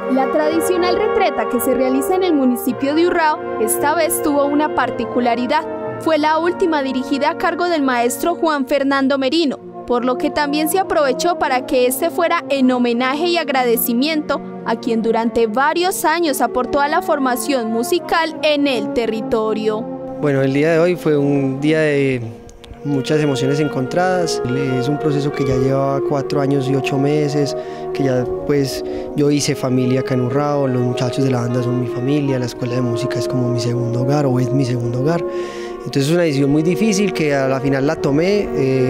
La tradicional retreta que se realiza en el municipio de Urrao esta vez tuvo una particularidad. Fue la última dirigida a cargo del maestro Juan Fernando Merino, por lo que también se aprovechó para que este fuera en homenaje y agradecimiento a quien durante varios años aportó a la formación musical en el territorio. Bueno, el día de hoy fue un día de muchas emociones encontradas. Es un proceso que ya lleva 4 años y 8 meses, que ya pues yo hice familia acá en Urrao, los muchachos de la banda son mi familia, la escuela de música es como mi segundo hogar o es mi segundo hogar. Entonces es una decisión muy difícil que a la final la tomé,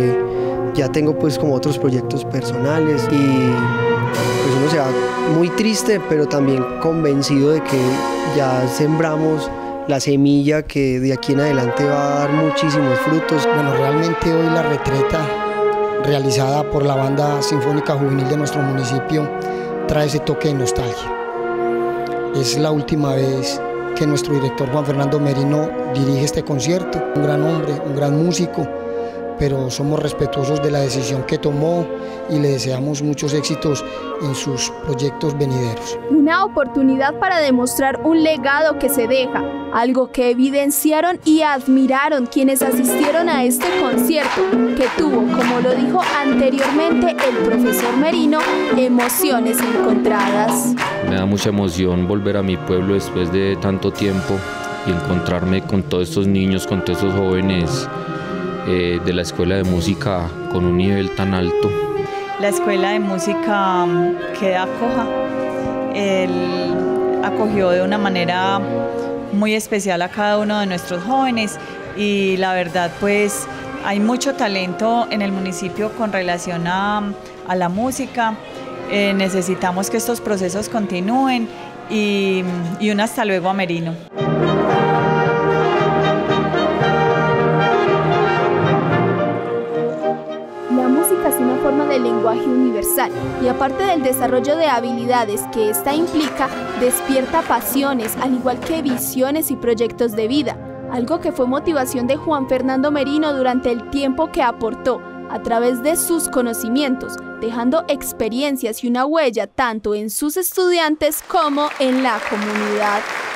ya tengo pues como otros proyectos personales y pues uno se va muy triste pero también convencido de que ya sembramos la semilla que de aquí en adelante va a dar muchísimos frutos. Bueno, realmente hoy la retreta realizada por la Banda Sinfónica Juvenil de nuestro municipio trae ese toque de nostalgia. Es la última vez que nuestro director Juan Fernando Merino dirige este concierto. Un gran hombre, un gran músico, pero somos respetuosos de la decisión que tomó y le deseamos muchos éxitos en sus proyectos venideros. Una oportunidad para demostrar un legado que se deja, algo que evidenciaron y admiraron quienes asistieron a este concierto, que tuvo, como lo dijo anteriormente el profesor Merino, emociones encontradas. Me da mucha emoción volver a mi pueblo después de tanto tiempo y encontrarme con todos estos niños, con todos estos jóvenes de la Escuela de Música con un nivel tan alto. La Escuela de Música queda coja. Él acogió de una manera muy especial a cada uno de nuestros jóvenes y la verdad pues hay mucho talento en el municipio con relación a la música. Necesitamos que estos procesos continúen y un hasta luego a Merino. La música es una forma de lenguaje universal y aparte del desarrollo de habilidades que esta implica, despierta pasiones, al igual que visiones y proyectos de vida, algo que fue motivación de Juan Fernando Merino durante el tiempo que aportó a través de sus conocimientos, dejando experiencias y una huella tanto en sus estudiantes como en la comunidad.